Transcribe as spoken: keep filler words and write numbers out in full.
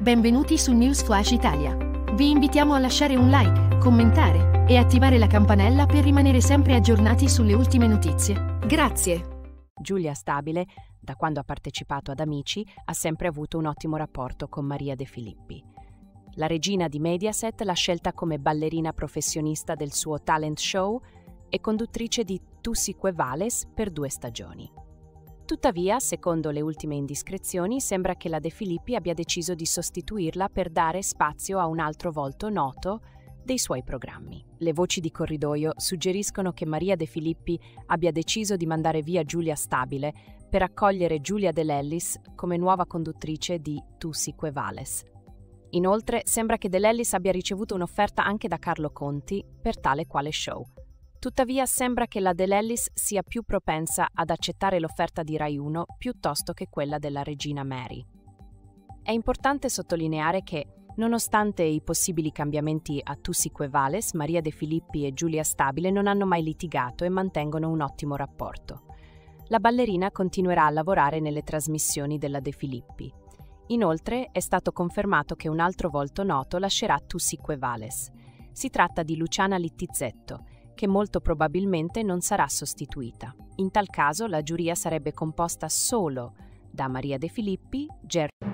Benvenuti su News Flash Italia. Vi invitiamo a lasciare un like, commentare e attivare la campanella per rimanere sempre aggiornati sulle ultime notizie. Grazie. Giulia Stabile, da quando ha partecipato ad Amici, ha sempre avuto un ottimo rapporto con Maria De Filippi. La regina di Mediaset l'ha scelta come ballerina professionista del suo talent show e conduttrice di Tu si que vales per due stagioni. Tuttavia, secondo le ultime indiscrezioni, sembra che la De Filippi abbia deciso di sostituirla per dare spazio a un altro volto noto dei suoi programmi. Le voci di corridoio suggeriscono che Maria De Filippi abbia deciso di mandare via Giulia Stabile per accogliere Giulia De Lellis come nuova conduttrice di Tu si que vales. Inoltre, sembra che De Lellis abbia ricevuto un'offerta anche da Carlo Conti per tale quale show. Tuttavia sembra che la De Lellis sia più propensa ad accettare l'offerta di Rai uno piuttosto che quella della regina Mary. È importante sottolineare che, nonostante i possibili cambiamenti a Tu si que vales, Maria De Filippi e Giulia Stabile non hanno mai litigato e mantengono un ottimo rapporto. La ballerina continuerà a lavorare nelle trasmissioni della De Filippi. Inoltre è stato confermato che un altro volto noto lascerà Tu si que vales. Si tratta di Luciana Littizzetto, che molto probabilmente non sarà sostituita. In tal caso la giuria sarebbe composta solo da Maria De Filippi, Ger-